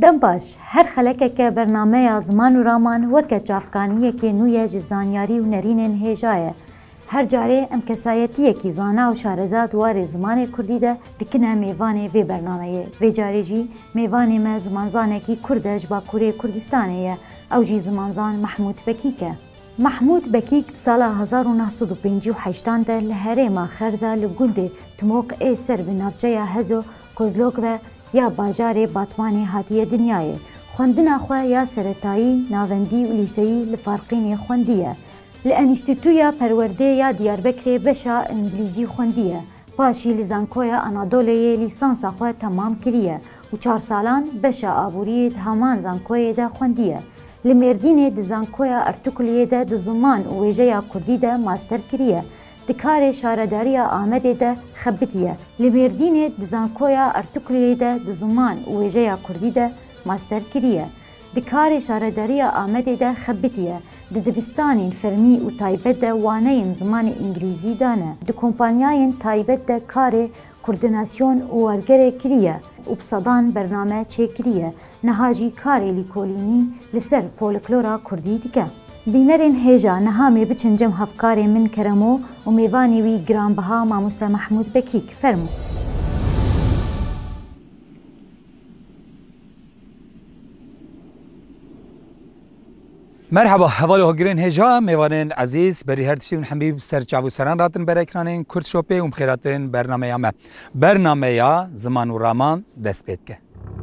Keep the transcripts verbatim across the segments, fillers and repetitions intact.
گم باش هر خلکه که برنامه زمان و رامان وکه چافکانیه که نویه جزانیاری و نرینن هیجایه. هر جاره ام کسایتیه که زانا و شارزاد واره زمان کردی ده دکنه میوانه وی برنامه وی جاره جی میوانه ما زمانزانه که کردش با کوره کردستانه او جی زمانزان محمود بکیکه. محمود بکیک سال هزار و نهصد و پنجاه و هشت ده لهره ما خرزه لگنده تموق ای سر به نفجه هزو کوزلوک و یا باجار باتمانی هاتیه دنیای. خوندنا خواه یا سرطایی، ناوندی و لیسایی لفارقین خوندیه. لانستیتویا پرورده یا دیاربکر بشا انگلیزی خوندیه. پاشی لزانکویا انادولیه لیسانس خواه تمام کریه و چار سالان بشا آبوری همان زانکوی ده خوندیه. لمردین دزانکویا ارتکلیه ده دزمان و ویجه یا کردی ده ماستر کریه. دکار شارداری آمده ده خبتیه. لمردین دزانکویا ارتکلیه ده دزمان و ویجه یا کردی ده ماستر کریه. دکار شارداری آمده ده خبتیه. ددبستان فرمی و تایبت ده وانه زمان انگلیزی دانه. د کمپانیاین تایبت ده کار کوردیناسیون و ورگره کریه. و بصدان برنامه چه کریه. نهاجی کار لیکولینی لسر فولکلورا کردی دیگه. بینرین هیجا نهامی بچنجم هفکار من کرمو و میوانی وی گرانبها ماموستا محمود بکیک فرمو. مرحبا حواله هاگرین هجا میوانین عزیز بری هر تشتون حبیب سر چاو سران راتن بر اکرانین کرد شوپه و مخیراتین برنامه یا برنامه یا زمان و رامان دست بید که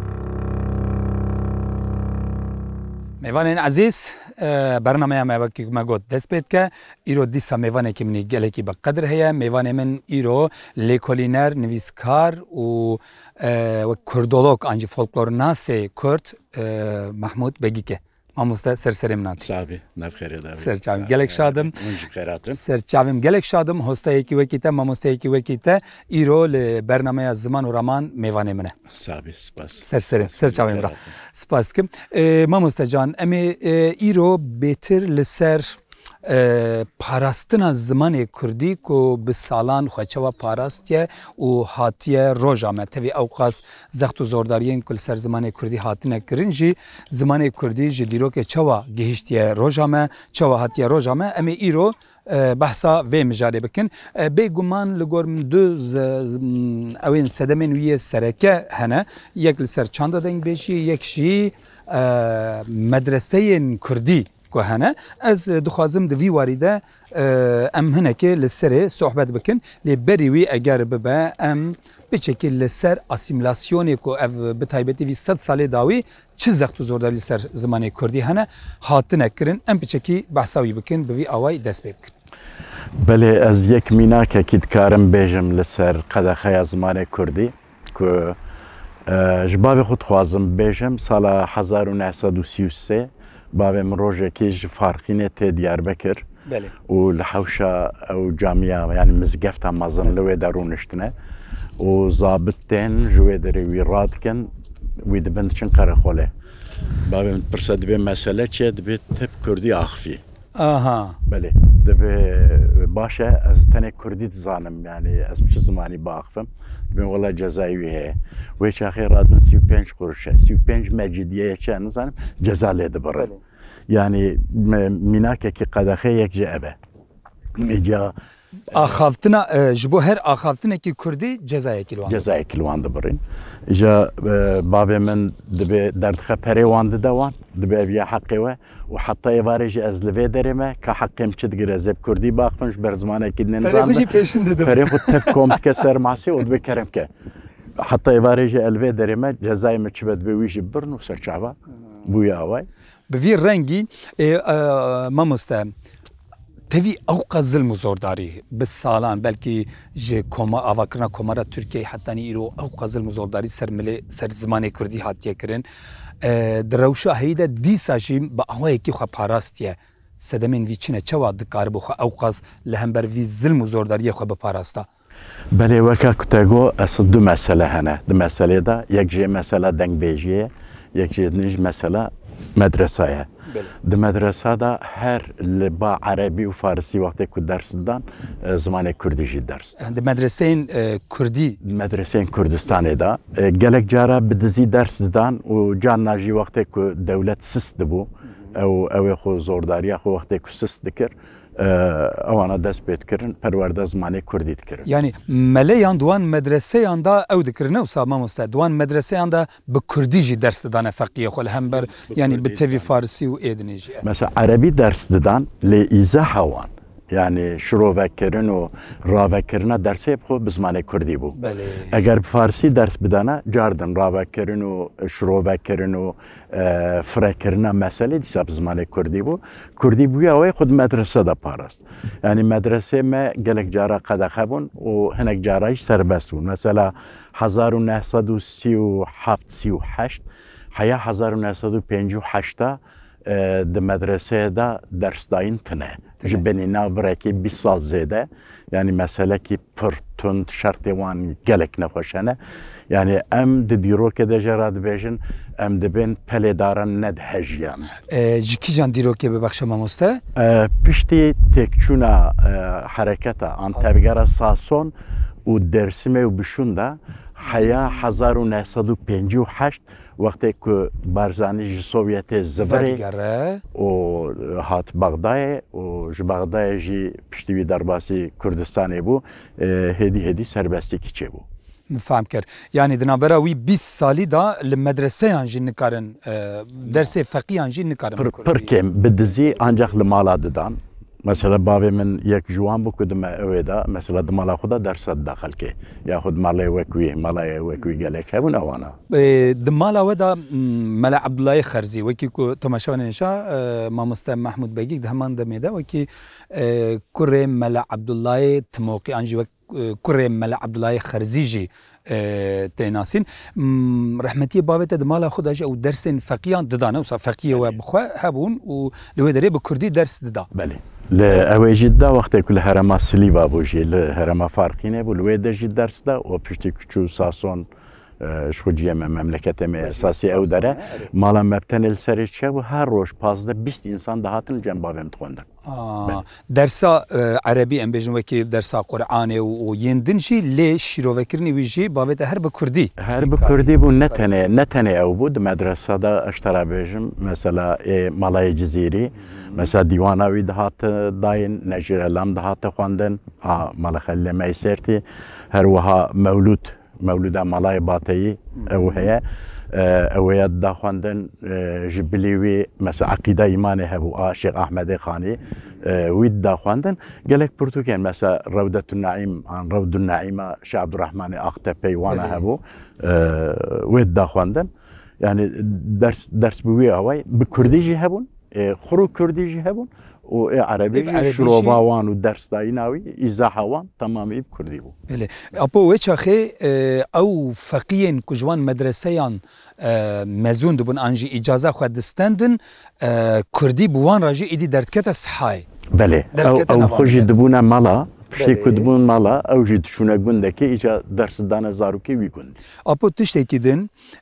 میوانین عزیز برنامه ما وقتی ما گفت دست بید که ایرو دیسا میوانه که منی گله کی بقدر هیا میوانه من ایرو لیکولینر نویسکار و و کردولوگ آنجی فولکلور ناسی کرد محمود بگی که ماموستا سرسریم نات. صافی نفخری داری. سرچاویم گلک شادم. منجی خیراتم. سرچاویم گلک شادم. هسته یکی وکیته ماموستا یکی وکیته ایرو ل برنامه از زمان و رامان میوانه منه. صافی سپاس. سرسریم سرچاویم را. سپاس کم. ماموستا جان امی ایرو بهتر لسر پاراستنا زمان کردی کو به سالان خوچوا پاراستیه و هاتیه روزامه توی اوقاس زخت و زورداریین کل سر زمان کردی هاتینه کرنجی زمان کردی جدیرو که چوا گهشتیه روزامه چوا هاتیه روزامه امی ایرو بحثا و مجاری بکن به گمان لگورم دو اوین سدمن وی سرکه هنه یک لسر چند دنگ بیشی یک شی مدرسه کردی که هنه از دخوازم دوی واریده ام هنه که لسر صحبت بکن لبریوی اگر ببه ام بچه لسر اسیملاسیونی که او بتایبتی وی صد ساله داوی چه زخت و زورداری لسر زمان کردی هنه حاطنه کرن ام بچه بحثاوی بکن بوی آوای دست بی بکن بله از یک میناکه که دکارم بیجم لسر قدخه زمان کردی که جباب خود خوازم بیجم سال هزار و نهصد و سی و سه بابي من روجه كيج فارقينه تي دياربكر بله والحوشه او جامعه يعني مزقفت مازن لو دارونشتنا وظابطتين جوي دري ويرادكن ويدبند شنقره خوله بابي من برسد به مساله چه دبي تب كردي اخفي اها بله دبي باشا از تنه كردي زانم يعني از بش زماني باخفم دبي والله جزايوي هي ويش اخير رادن سی و پنج قرش سی و پنج مجديه چه نزانم جزا لده بره يعني ميناكه كي قدخه يك جابه اجا اخافتنا جبو هر اخافتنا كي كردي جزايا كيلوان جزايا كيلوان دبرين اجا بابي من دبي دردخه بريوان دوان دبي بيا حقي وحتى يفارج از لفي دريمه كحقي مشد غرزب كردي باقفنش برزمانه كي نظام فريق تفكم تكسر معسي ودبي كرمكه حتى يفارج الفي دريمه جزايا متشبد بويجي برنو سرچاوا بويا واي بفي رنگي ما مستم تبي اوقات ظلم وزورداري بالسالان بلكي جي كوما افاكرنا كومارا تركيا حتى نيرو اوقات ظلم وزورداري سرملي سر زماني كردي هاتيه كرن دروشا هيدا ديسا جي باهوي كي خو باراستيه سدمن في چنه چوا دكار بو اوقات لهمبر في ظلم وزورداري خو بپاراستا بله وكا كتاغو اصل دو مساله هنا دو مساله دا يك جي مساله دنگ بيجيه يك جي نج مساله مدرسه د مدرسه دا هر با عربی و فارسی وقتی که درس دادن زمان کردی جی درس د مدرسین کردی مدرسین کردستان دا گلک جارا بدزی درس دادن و جان ناجی وقتی که دولت سست بو او او خو زورداری خو وقتی که سست دکر اوانا دست بید کرن پرورده زمانی کردی دکرن یعنی ملیان دوان مدرسه یان دا او دکرنه و ساما مستا دوان مدرسه یان دا به کردی جی درس دادن فقیه خو هم بر یعنی به تیوی فارسی و ایدنی جی مثلا عربی درس دادن لی ایزا هوان یعنی شروع وکرن و را وکرن درسی بخو بزمان کردی بو بله. اگر فارسی درس بدانه جاردن را وکرن و شروع وکرن و فرکرن مسئله دیسا بزمان کردی بو کردی بوی اوی خود مدرسه دا پارست یعنی مدرسه ما گلک جارا قدخه بون و هنک جارایش سربست بون مثلا هزار و نهصد و سی و هفت سی و هشت حیا هزار و نهصد و پنج و هشتا د مدرسه دا درس داین تنه جبنی نابرکی بیست سال زیده یعنی مسئله کی پر تند شرط وان گلک نخوشنه یعنی ام د دیرو که ده جراد بیشن ام دبین پلیدارن ند هجیان جکی جان دیرو که ببخش ما مسته پشتی تکچونا حرکتا آن تبگره ساسون و درسمه و بشونده حیا هزار و نهصد و پنج و هشت وقتی که بارزانی سوویت زبری و هات بغدای و ج بغدای جی پشتیوی درباسی کردستانی بو هدی هدی سربستی کی چه بو فهم کرد یعنی دنابرا وی بیست سالی دا لمدرسه انجی نکارن درس فقی انجی نکارن پر, پر کم بدزی انجاق لمالا دادن مثلا باوی من یک جوان بو کدوم اویدا مثلا دمالا خدا درس داخل که یا خود مالای وکوی مالای وکوی گلک هبون اوانا دمالا ودا ملا عبدالله خرزی وکی کو تماشا نشا ما مست محمود بگی دهمان دمیدا وکی کره ملا عبدالله تموقی انجی وک کره ملا عبدالله خرزی جی تناسین رحمتی بابت دمالا خدا جا او درس فقیان ددانه و فقیه و بخوا هبون و لو داره به کردی درس ددا بله لأواجد دا وقتی کل هرما سلیبا بوجی لهرما فارقینه بو لوی درجی درس دا و پشتی کچو ساسون شو جیم مملکت می اساسی او داره مالا مبتن السری چه و هر روز پازده بیست انسان دهاتن جنباب امتخوندن درسا عربی ام بجن وکی درسا قرآن و یندن شی لی شیرو وکرنی ویجی بابت هر به کردی هر به کردی بو نتنه نتنه او بود مدرسه دا اشترا بجم مثلا مالای جزیری مثلا دیواناوی دهات داین نجر الام دهات خواندن مالا خلی میسرتی هر وها مولود مولوده مالای باطی او هیا اویات دا خواندن جبلیوی مثلا عقیده ایمان هبو شیخ احمد خانی وید دا خواندن گلک پرتوکین مثلا روضة النعیم عن روض النعیمه شیخ عبدالرحمن اختپی وانا هبو وید دا خواندن یعنی درس درس بوی اوای بکردی جی هبون خرو کردی جی هبون و عربی شروبا وان و درس دایناوی ایزاح وان تمامی کردی بو بله اپو وچاخه او فقیین کجوان مدرسیان مزون دبون انجی اجازه خود دستندن کردی بوان راجی ایدی دردکت صحای بله او خوشی دبونه مالا پشتی کدبون مالا او جید شونه گنده که ایجا درس دانه زاروکی وی گند اپو تشتی کدن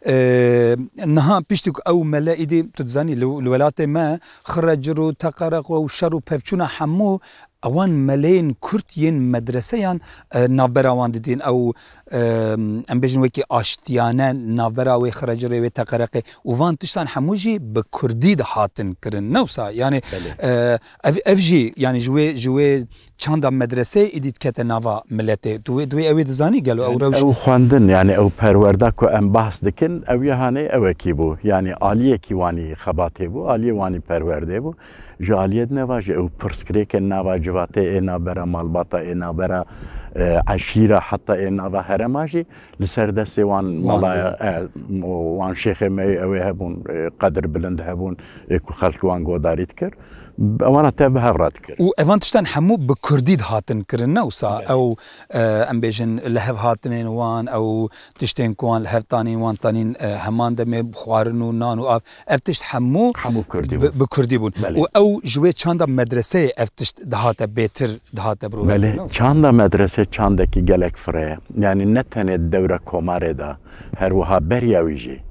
نها پشتی او ملا ایدی تدزانی الولات ما خرجرو تقرق و شر و پفچونه همو اوان ملین کرتین مدرسیان نابرا وان دیدین او ام بجن وکی آشتیانه نابرا و خرجره و تقرقه و وان تشتان هموجی به کردی ده هاتن کرن نوسا یعنی اف جی یعنی جوی جوی چند مدرسه ایدید کت نوا ملته دوی دوی اوی دزانی گلو او روش او خواندن یعنی او پرورده که ام بحث دکن او یهانه او کی بو یعنی عالیه کی وانی خباته بو عالیه وانی پرورده بو جالیت نواجه او پرسکری که نواجه واته اینا برا مالباتا اینا برا عشیره حتی اینا و هرماجی لسر دستی وان مالا وان شیخ می اوی هبون قدر بلند هبون که خلق وان گوداریت کرد اوانا تابه هفرات کرد و اوان تشتن همو بکردید هاتن کرن نوسا او ام بیجن لحف هاتنین وان او تشتین کوان لحف تانین وان تانین همان دمی بخوارن و نان و آف افتشت همو همو کردی بون بکردی بون و او جوی چند مدرسه افتشت دهات بیتر دهات برو بله چند مدرسه چند کی گلک فره یعنی نتنه دوره کماره دا هر وها بریاویجی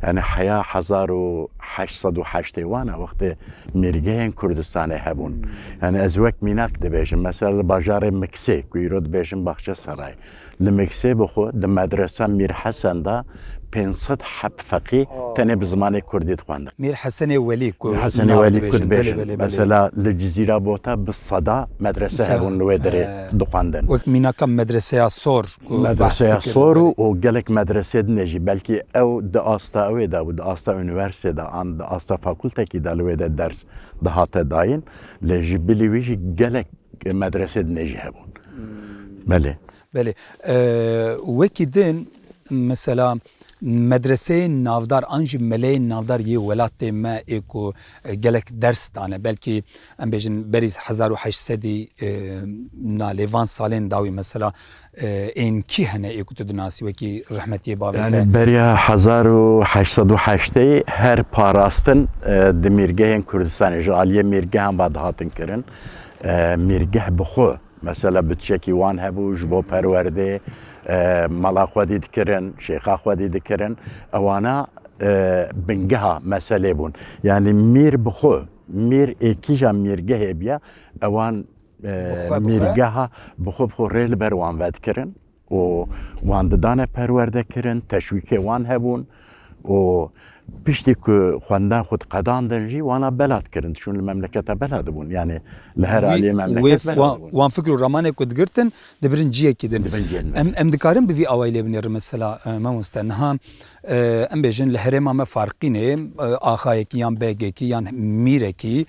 يعني حياة هزار و هشتصد و هشتاد وانا وقت ميرجين كردستان هبون يعني ازوك ميناك دبيجن مثلا باجار مكسي كويرو دبيجن باخشة سراي لمكسي بخو دمدرسة مير حسن دا پانصد حب فقی تنه بزمان کردی دخوانده. میر حسن ولی میر حسن ولی کرد بیشن. مثلا لجزیره بوتا بالصدا مدرسه هون لوی داره دخواندن. وقت مینا کم مدرسه سور. مدرسه سور و گلک مدرسه نجی بلکی او داستا اوی دا و داستا انیورسیته دا آن داستا فاکولته کی دا لوی درس دهات داین لجی بلیویجی گلک مدرسه نجی هبون. بله. بله. وکی دین مثلا مدرسه نافدار انج ملی نافدار یه ولات ما اکو گلک درس دانه بلکه ام بیشن بریز هزار و هشتصدی نالیوان سالین داوی مثلا این کی هنه اکو تدناسی وکی رحمتی بابی یعنی بریا هزار و هشتصد و هشتی هر پاراستن دمیرگه کردستان جالیه میرگه هم بعد هاتن کرن میرگه بخو مثلا بتشکی وان هبو جبو پرورده مالا خودی دکرن شیخا خودی دکرن اوانا بنگها مسئله بون یعنی میر بخو میر ایکیجا میرگه بیا اوان میرگها بخو بخو ریل بر وان ود کرن و وان ددانه پرورده کرن تشویک وان هبون و پشتی که خواندن خود قداندن جی وانا بلد کرن چون المملکت بلد بون یعنی لهر علی مملکت بلد بون وان فکر رمانه کد گرتن دبرن جیه کدن ام ام دکارم بوی اوایل بنیر مثلا ما مستنها ام بیجن لهر ما فرقینه آخای کی یان بگه کی یان میره کی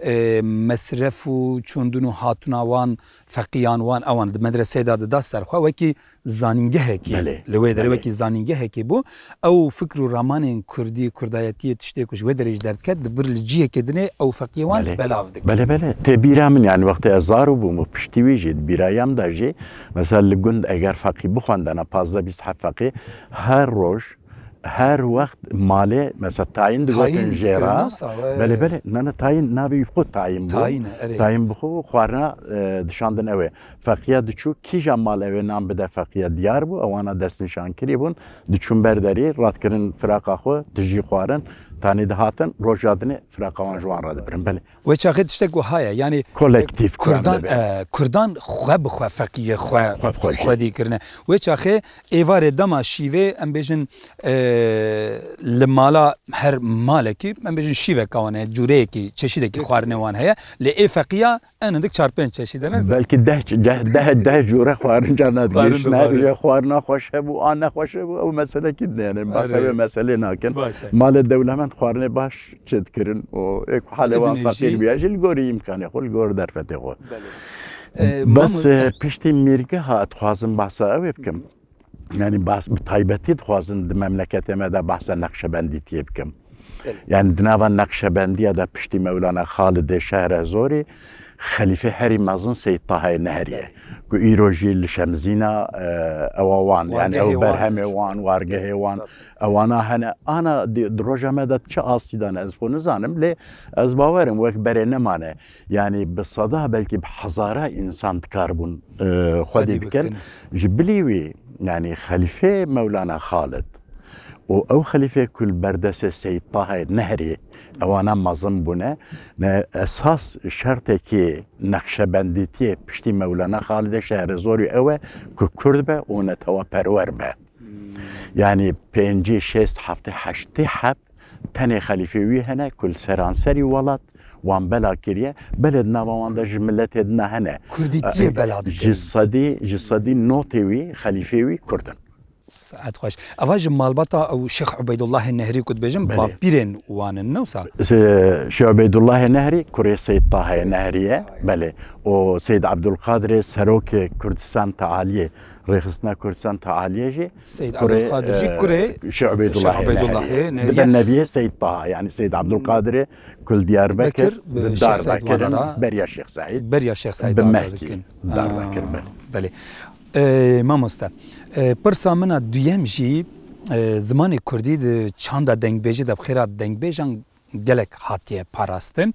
مصرف و چوندونو هاتونا وان فقیان وان اوان مدرسه داد دست سرخوا وکی زانینگه کی لوی داره وکی زانینگه کی بو او فکر رمان کردی کردایتی تشتی کش و درج درد کد بر الجیه کدنه او فقیوان بلاو دک بله بله تبیرا من يعني وقت ازارو بو مپشتیوی جد بیرایم داجی مثلا لگند اگر فقی بخواندن پازده بیست حب فقی هر روش هر وقت ماله مثلا تعیین دوگتن جیرا بله بله نه تعیین نبی خود تعیین بود تعیین بخو خوارنا دشاندن اوه فقیه دچو کی جمال اوه نام بده فقیه دیار بو اوانا دست نشان کری بون دچون برداری رات کرن فراقا خو تجی خوارن تانی دهاتن روجادنه فراقوان جوان را دبرن بله و چه خیلی تشتگو هایا یعنی کولکتیف کردان کردان خواه بخواه فقیه خواه خواه دی کرنه و چه خیلی ایوار دما شیوه ام بیشن لمالا هر مالکی ام بیشن شیوه کانه جوره کی چشیده کی خوارنه وان هیا لی فقیه ان دک چهار پنج چشیده نه بلکه ده ده ده ده جوره خوارن جانات گیش نه خوارنا خوشه بو آن خوشه بو او مسئله کی نه باسه مسئله ناکن مال دولت من خوارنه باش چد کرن و یک حاله وان فقیر بیاج الگوری امکانه خو الگور در فته خو بس پشتی میرگه ها اتخوازم بحثا او بکم یعنی بحث بطایبتی تخوازم ده مملکت ما ده بحثا نقشبندی تی بکم یعنی دنوان نقشبندی ده پشتی مولانا خالد شهر زوری خلیفه هری مازن سید طه نهریه که ایروجی لشمزینا اوان یعنی او برهم وان وارگه وان اوانا هنه انا دروجه مدت چه آسیدان از خو نزانم لی از باورم وک بره نمانه یعنی بصدا بلکه بحزاره انسان تکاربون خودی بکن جبلیوی یعنی خلیفه مولانا خالد و او خلیفه کل بردس سید طه نهری اوانا مازن بونه اساس شرطه که نقشبندیتی پشتی مولانا خالد شهر زوری اوه که کرد به و نتوا پرور به یعنی پنجی شست هفته هشتی حب تنه خلیفه وی هنه کل سرانسری ولد وان بلا کریه بلد نوان ده جملت ادنا هنه کردیتی بلاد جسدی جسدی نوتی وی خلیفه وی کردن ساعت خوش اواج مالبطا او شيخ عبيد الله النهري كنت بجم بابيرين وان النوسا شيخ عبيد الله النهري كوري سيد طه النهريه بله و سيد عبد القادر سروك كردستان تعاليه رئيسنا كردستان تعاليه جي سيد عبد القادر جي كوري شيخ عبيد الله النهري النبي سيد طه يعني سيد عبد القادر كل ديار بكر دار بكر بريا الشيخ سعيد بريا الشيخ سعيد بمحكي دار بكر بله ما مستا پرسا منا دویم جی زمان کردی چند دنگ بیجی دب خیرات دنگ بیجان gelek hatiye parastin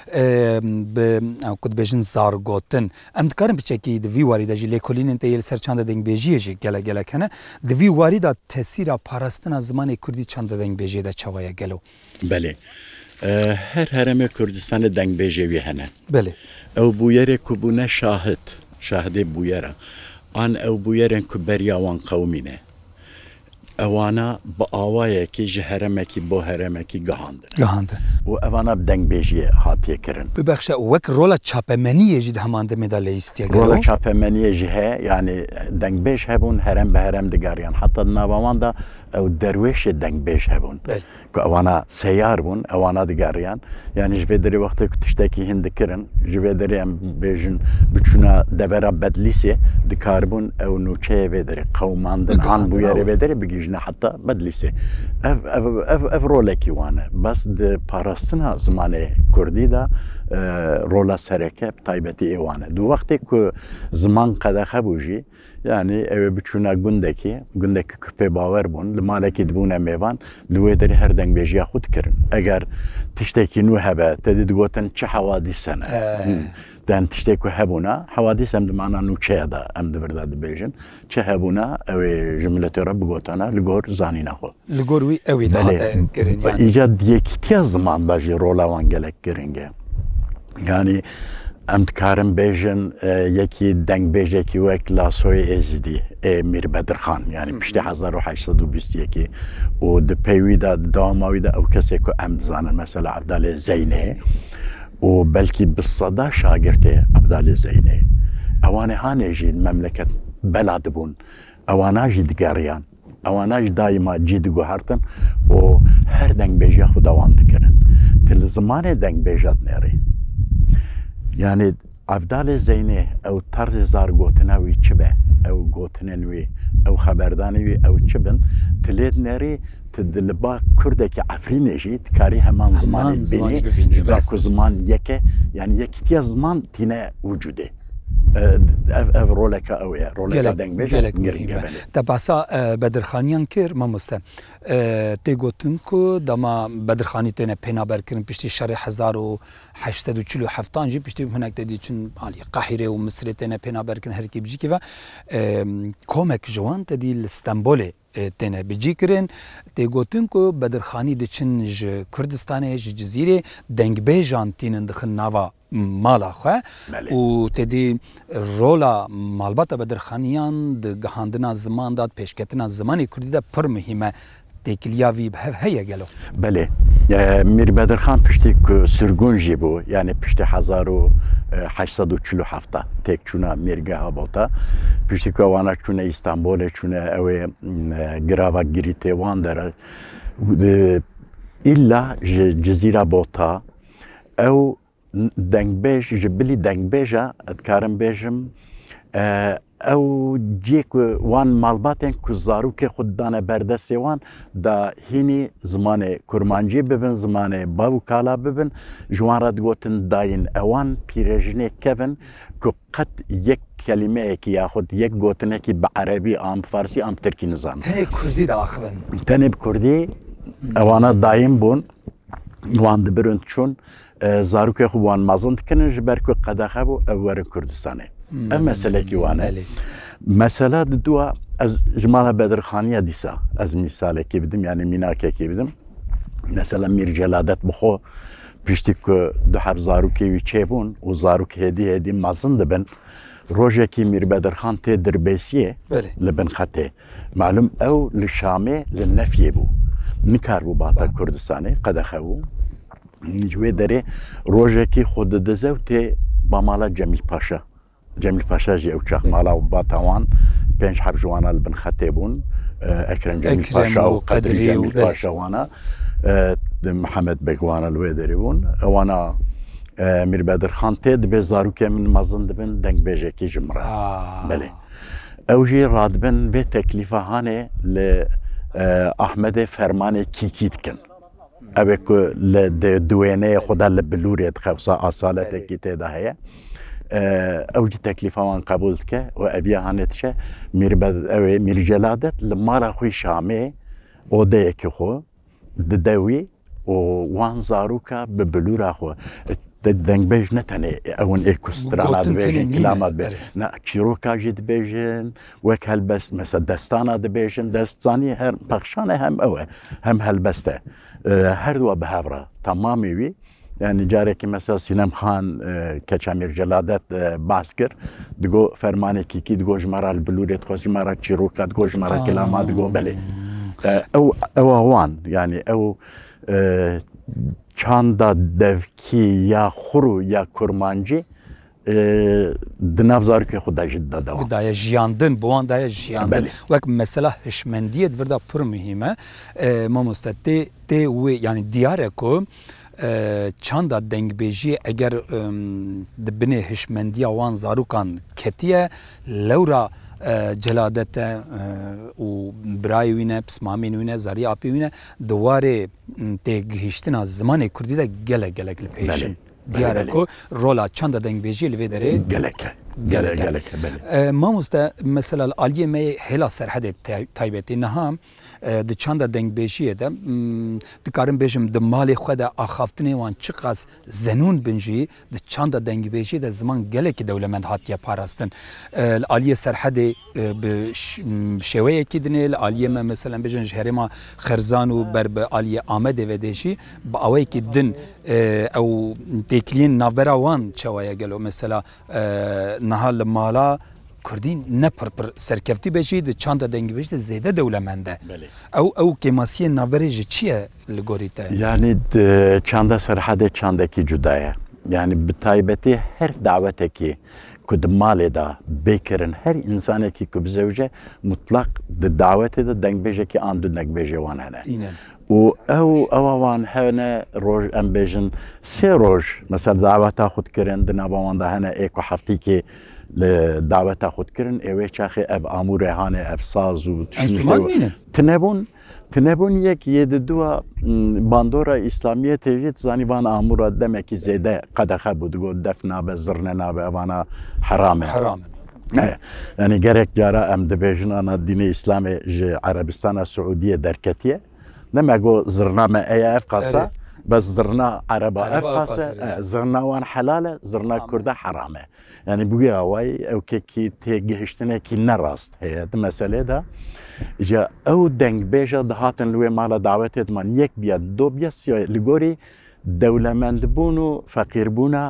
bi ku dibêjin zargotin em dikarin biçekî di vî warî de jî lêkolînên te yê li ser çanda dengbêjiyê jî gelek gelek hene di vî warî da tesîra parastina zimanê Kurdî çanda dengbêjiyê de çawa ye gelo. Belê her heremê Kurdistanê dengbêjê wî hene. Belê. Ew bûyerê ku bûne şahid şahidê bûyera an ew bûyerên ku beriya wan qewmî ne. Ewana bi awayekî ji heremekî bo heremekî gihandin. Gihandin. û evana bi dengbêjiyê hatiye kirin. Bibexşe wek rola çapemeniyê jî di heman demê de lêîstiye gelo. Rola çapemeniyê jî heye yani dengbêj hebûn herem bi herem digeriyan. Heta di nava wan da ew derwêşê dengbêj hebûn. Ku ewana seyar bûn, ewana digeriyan. Yani ji vê derê wextê ku tiştekî hin dikirin, ji vê derê em bêjin biçûna devera Bedlîsê dikaribûn ew nûçeyê vê derê qewmandin an bûyerê vê derê bigîjine heta Bedlîsê. Ev ev ev ev rolekî wan e. Bes di parastina zimanê Kurdî da rola sereke taybetî ê wan e. Du wextê ku ziman qedexe bû jî yani ew biçûna gundekî, gundekî kupê bawer bûn, li malekî dibûne mêvan, li wê derê her dengbêjiya xwe dikirin. Eger tiştekî nû hebe, te dî digotin çi hewadîs hene. Den tiştê ku hebûna, hewadîs em di mana nûçeya da em di vir de dibêjin. Çi hebûna ew ê ji miletê re bigotana li gor zanîna xwe. Li gor wî ew ê dihate kirin yani. Îca yekîtiya ziman da jî rola wan gelek giring e. Yani em dikarin bêjin yekî dengbêjekî wek Lasoyê Êzidî ê Mîrbedirxan yani piştî hezar û heşt sed û bîst yekî û di pey wî de di dawama wî de ew kesê ku em dizanin mesela Ebdalê Zeynê û belkî bi seda şagirtê Ebdalê Zeynê ewanê hanê jî memleket bela dibûn ewana jî digeriyan ewana jî daîma cî diguhertin û her dengbêjiya xwe dewam dikirin. Ti li zimanê dengbêja dinêrî. Yani Ebdalê Zeynê ew tarzê zargotina wî çi be? Ew gotinên wî, ew xeberdanê wî ew çi bin? Ti lê dinêrî ti di li ba Kurdekî Efrînê jî dikarî heman zimanê bînî ji ber ku ziman yek e yani yekîtiya ziman tîne vücudê. Ev ev roleka ew ye roleka dengbêj giring e. Te behsa bedirxaniyan kir mamoste. Tê gotin ku dema bedirxanî têne pênaberkirin piştî şerê hezar û heşt sed û çil û heftan jî piştî hinek de dîçin Qehîrê û Misrê têne pênaberkirin herkî bijî ve komek ji wan te dî li Stenbolê têne bijî kirin. Tê gotin ku bedirxanî diçin ji Kurdistanê ji Cizîrê dengbêjan tînin dixin nava mala xwe û te dî rola malbata bedirxaniyan di gihandina ziman da pêşketina zimanê Kurdî de pir mihîm e. Têkiliya wî bi hev heye gelo. Belê. Mîrbedirxan piştî ku sirgûn jî bû yani piştî hezar û heşt sed û çil û hefta têk çûna mêrgeha bota piştî ku wana çûne İstanbolê çûne ew ê girava girîtê wan de re îlla ji Cizîra bota ew dengbêj ji bilî dengbêja dikarim bêjim ew cî ku wan malbatên ku zarokê xwe dane berdestê wan da hînî zimanê kurmancî bibin zimanê bav û kala bibin ji wan re digotin dayîn ewan pîrejinê kevin ku qet yek kelimeyekî yaxud yek gotinekî bi erebî an bi farsî an bi tirkî nizanin. Tenê Kurdî de axivin. Tenê bi Kurdî ewana dayîn bûn wan dibirin çûn zarokê xwe wan mezin dikinin ji ber ku qedexe bû ew werin Kurdistanê. Ev meselekî wan e. Mesela di duwa ez ji mala bedirxaniya dîsa ez misalekê bidim yani mînakekê bidim. Mesela Mîr Celadet bi xwe piştî ku du hev zarokê wî çêbûn û zarok hêdî hêdî mezin dibin rojekî Mîrbedirxan tê dirbêsiyê li bin xetê. Malum ew li Şamê li Nefyê bû. Nikarbû bata Kurdistanê qedexe bû. Ji wê derê rojekî xwe didize û tê bamala Cemîl Paşa. Cemîl Paşa jî ew çaxmala bata wan pênc hev ji wana li bin xetê bûn. Ekrem Cemîl Paşa û Qedrî Cemîl Paşa wana Mihemed Bek wana li wê derê bûn. Wana Mîrbedirxan tê dibe zarokê min mezin dibin dengbêjekî ji min re. Belê. Ew jî radibin vê teklîfa hanê li Ahmedê Fermanê Kîkî dikin. Ew ê ku li duwêneyê xwe de li Bilûrê dixewsa asaletekî tê de heye. Ew jî teklîfa wan qebûl dike û eviya hanê dişe ew ê Mîr Celadet li mala xwe Şamê odeyekî xwe dide wî ووان زاروكا ببلورا خو دنگبیج نتنه اون اکوسترانا دبیجن کلامات به نه چیروکا جد بیجن وک هلبست مثلا دستانا دبیجن دستانی هر پخشانه هم اوه هم هلبسته هر دو به هفرا تمامی وی yani careki mesela Sinem Khan keçamir celadet baskır digo fermane ki digo jmaral bluret khosi mara chiruka digo jmara kelama digo beli او او وان yani او çanda devki ya xuru ya kurmancı دنافزار که خدا جدا دوا. خدای جیاندن بوان دای جیاندن. وقت مثلا هشمندیت وردا پر مهمه. ما مستعد ت و یعنی دیاره کو چند دنگبیجی اگر دبنه هشمندی وان زاروکان کتیه لورا جلادت و برایوینه پسمامینوینه زاری آپیوینه دواره تگهشتن از زمان کردی ده گله گله کلیپیشن. دیاره کو رولا چند دنگبیجی لوی داره گلکه گله گلکه بله. ما مسته مثلا عالیه می هلا سرحد تایبتی نهام د چند دنگبیجیه ده دکارم بیشم د مال خود آخافتنی وان چقاس زنون بنجی د چند دنگبیجی ده زمان گله که دولمند هاتیه پاراستن عالیه سرحد به شویه کی دنه عالیه ما مثلا بیشن شهرما خرزان و بر به عالیه آمده و دیشی با اوی کی دن او تکلین نابرا وان چوایه گلو مثلا نهال مالا کردین نه پر پر سرکفتی بچید چند دنگی بچید زیاده دولمنده او او کماسیه ناورج چیه لگوریته yani چند سرحد چند کی جدایه yani بتایبتی her دعوتی کد مال دا بکرن هر انسانی کی کب زوجه مطلق د دعوت دا دنگ بچه کی آن دو دنگ بچه وان هنه و او او وان هنه روز ام بچن سه روز مثلا دعوت خود کرن دنا وان ده هنه ایک هفته کی لدعوت خود کرن اوه چاخه اف آموره هانه اف ساز و تنبون تنبون یک یه دو باندورا اسلامیه تجید زنیوان آمورا demek ki زیده قدخه بود گو دفنا به زرنه نابه وانا حرامه حرامه yani gerek jara em dibêjin ana dînê İslamê ji Erebistana Suudiyê derketiye demek o zirna me eya ev qasa bes zirna Araba ev qasa zirna wan helal zirna Kurda harame yani bu away ew kekî têgihiştinekî ne rast heye di meselê de ja ew dengbêja dihatin li wê mala dawetê man yek biya do biya siya li gorî dewlemendbûn û feqîrbûna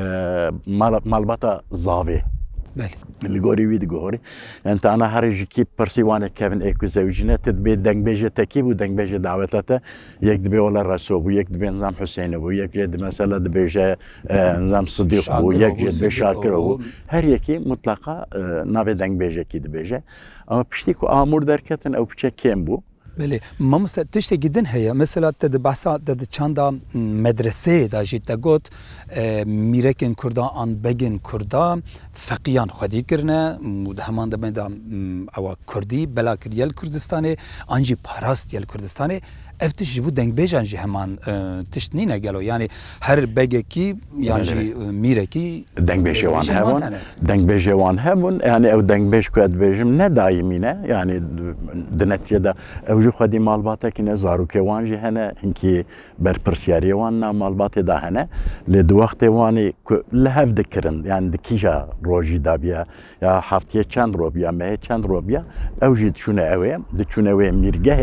malbata zavê اللي قوري ويد قوري انت انا هرج كي برسي وانا كيفن ايكو زوجنا تدبي دنگ بيجه تكيب ودنگ بيجه دعوتاته يك دبي ولا رسول ويك دبي نظام حسين ويك جد مثلا دبيجه نظام صديق ويك جد شاكر هر يكي مطلقه نافي دنگ بيجه كي دبيجه اما بشتيكو امور دركتن او بچه كيم بو بله ما مست تشت جدا هي مثلا تد بحثا تد چاندا مدرسه دا جيت گوت میرکن کردا آن بگن کردا فقیان خودی کرنه و همان دم دا او کردی بلا کریال کردستانه آنجی پاراستیال کردستانه افتش بود دنگ بیجان جی همان تشت نینه گلو یعنی هر بگه کی یعنی میره کی دنگ بیجوان همون دنگ بیجوان همون یعنی او دنگ بیج کد بیجم نه دایمینه یعنی دنتیه دا اوجو خودی مالباته کی نه زاروکه وان جی هنه هنکی بر پرسیاری وان نه مالباته دا هنه لدو وقت وانی لهف دکرن یعنی دکیجا روجی دابیا یا هفتیه چند روبیا مه چند روبیا اوجی دشونه اوه دشونه اوه میرگه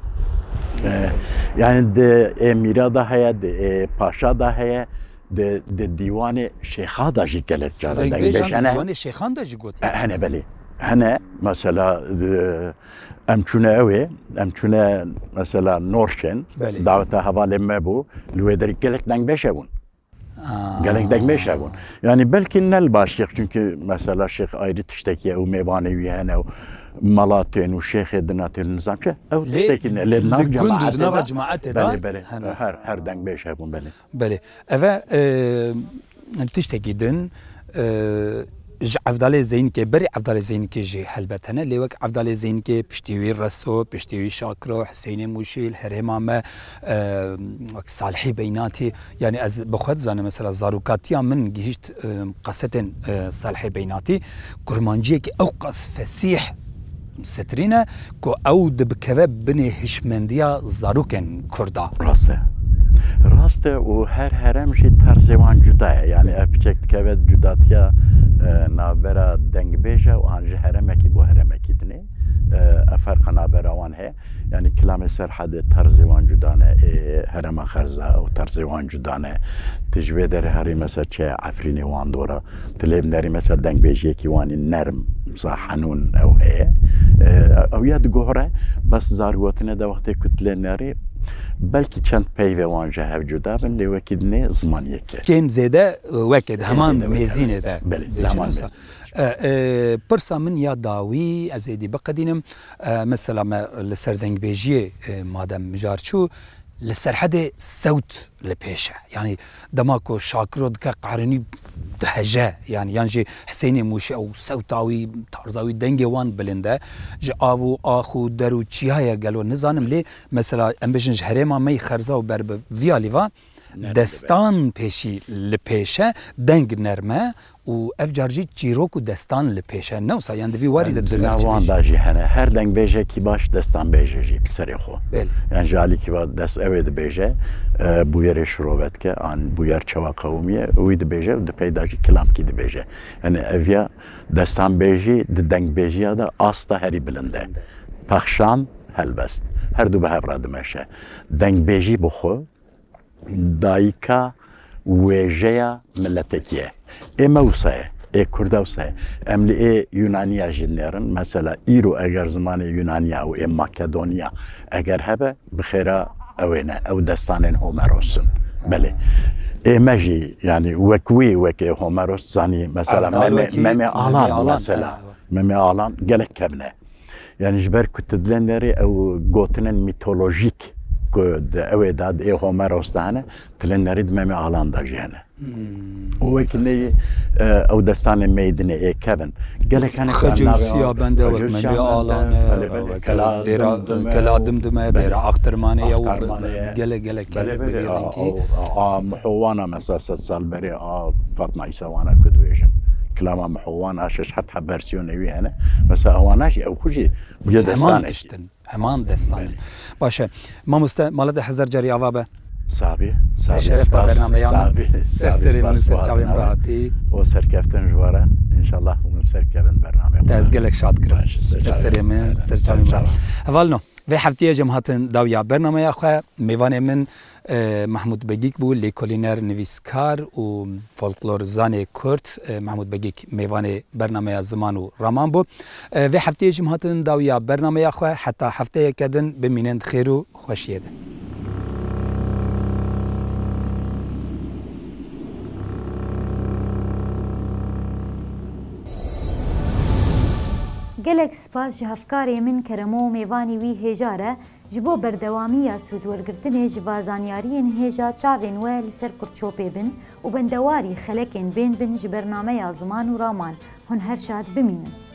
yani de emira da heye de paşa da heye de de divanı şeyha da jî gelek cara deng beşane divanı şeyhan da jî got hene belî hene mesela em çune ew em çune mesela norşen daveta havale me bu li wê derê gelek deng beş hebûn gelek deng beş hebûn yani belki nel başyek çünkü mesela şeyh ayrı tiştekî ew mêvanewî hene مالاتين وشيخ دناتين نظام شيء او تستكين للناف جماعات ناف جماعات بله بله هر هر دنگ بيش هبون بله بله اوا تشتكي دن عفدالي زين كي بري عفدالي زين كي جي هلبتنا اللي وك عفدالي زين كي بشتيوي الرسو بشتيوي شاكرو حسيني موشيل هرمامه وك صالحي بيناتي يعني از بخد زانه مثلا زاروكاتيا من جهشت قصتن صالحي بيناتي كرمانجي كي اوقص فسيح سترينه كو او دبكبه بني هشمنديا زاروكن كردا راسته راسته و هر هرمشی طرز وان جداه یعنی اپچک کبد جداتیا نابرا دنگ بیجه و آنجا هرمکی بو هرمکی دنه افرق نابرا وان هی یعنی کلام سرحد طرز وان جدانه هرم خرزه و طرز وان جدانه تجوی در هری مثلا چه عفرینی وان دورا تلیم داری مثلا دنگ بیجه کی وانی نرم مثلا حنون او هی او یاد گوهره بس زارگوتنه دا وقتی کتله ناری بلکه چند پیوه وانجا هف جدا بن لی وکید نه زمان یکه کم زیده وکید همان میزینه ده بله همان میزینه پرسا من یا داوی از ایدی بقدینم مثلا ما لسردنگ بیجیه مادم مجارچو لسرحد صوت لپیشه يعني دماكو شاكرود كقعرني دهجة يعني يعني حسيني موشي او صوتاوي تارزاوي دنگي وان بلنده جي آوو آخو درو چيهايا قالو نزانم لي مثلا ام بجنج هريما مي خرزاو برب فياليوا دستان پیشی لپیشه دنگ نرمه و اف جارجی چیروک و دستان لپیشه نوسا یعنی دوی واری در درگاه چیش نوان داجی هنه هر دنگ بیجه کی باش دستان بیجه جی بسری خو یعنی جالی کی با دست اوید بیجه بویر شروبت که آن بویر چوا قومیه اوید بیجه و دپی داجی کلام کی دی بیجه یعنی اویا دستان بیجی دنگ بیجه دا آستا هری بلنده پخشان هلبست هر دو به هفرا دمشه دنگ بیجی بخو دایکا ویژه ملتکیه ای موسیه ای کردوسیه املی ای یونانیا جنرن مثلا ایرو اگر زمان یونانیا و ای ماکدونیا اگر هبه بخیره اوینه او دستانین هومروسن بله ای مجی یعنی وکوی وکی هومروس زانی مثلا ممی آلان مثلا ممی آلان گلک کبنه یعنی جبر کتدلندری او گوتنن میتولوژیک كود اوي داد اي هومروس دهنه تلن نريد مامي آلان دا جهنه وكني او دستان ميدنه اي كابن قال لك انا خجوسيا بنده ومامي آلان كلا دمدمه ديرا اخترمانيه او قال قال كلي محوانا مساسه سالبري فاطمه عيسى وانا كدويجن كلام محوانا شش حتى برسيوني انا بس اواناش او كوجي بجد دستان همان دستان باشه ما مست مالد حزر جاری آوابه صابی صابی شرف تا برنامه یان صابی سرسری من سرچاوی مراتی و سرکفتن جواره ان شاء الله هم سرکفتن برنامه تازگلک شاد کرد سرسری من سرچاوی مراتی اولنو و هفته جمعتن داویا برنامه یا خو میوان من محمود بگیک بود لیکولینر نویسکار و فولکلور زان کرد محمود بگیک میوان برنامه زمان و رامان بود و هفته جمعتن داویا برنامه یا خو حتی هفته کدن بمینند خیر و خوشیده gelek spas ji hevkarê min keremo û mêvanî wî hêjare ji bo berdewamiya sûdwergirtinê ji vazanyariyên hêja çavên we li ser kurçopê bin û bendewarî xelekên bên bin ji bernameya ziman û raman hûn her şad bimînin.